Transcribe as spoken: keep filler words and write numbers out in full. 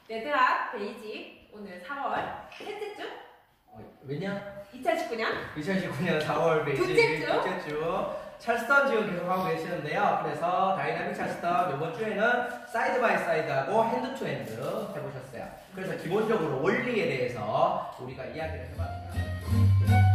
얘들아, 베이직 오늘 사월 셋째 주? 어, 왜냐? 이천십구 년? 이천십구 년 사월 베이직 둘째 주? 둘째 주 찰스턴 지금 계속 하고 계시는데요. 그래서 다이나믹 찰스턴 이번 주에는 사이드 바이 사이드하고 핸드 투 핸드 해보셨어요. 그래서 기본적으로 원리에 대해서 우리가 이야기를 해봤습니다.